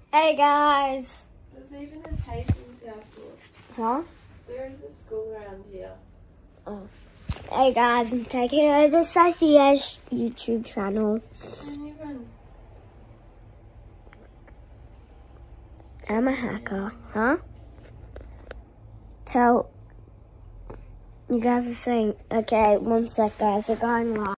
Hey guys. There's even a tape in Southwood. Huh? There is a school around here. Oh. Hey guys, I'm taking over Sophia's YouTube channel. Don't even. I'm a hacker. Huh? Tell you guys are saying, okay, one sec guys, we're going live.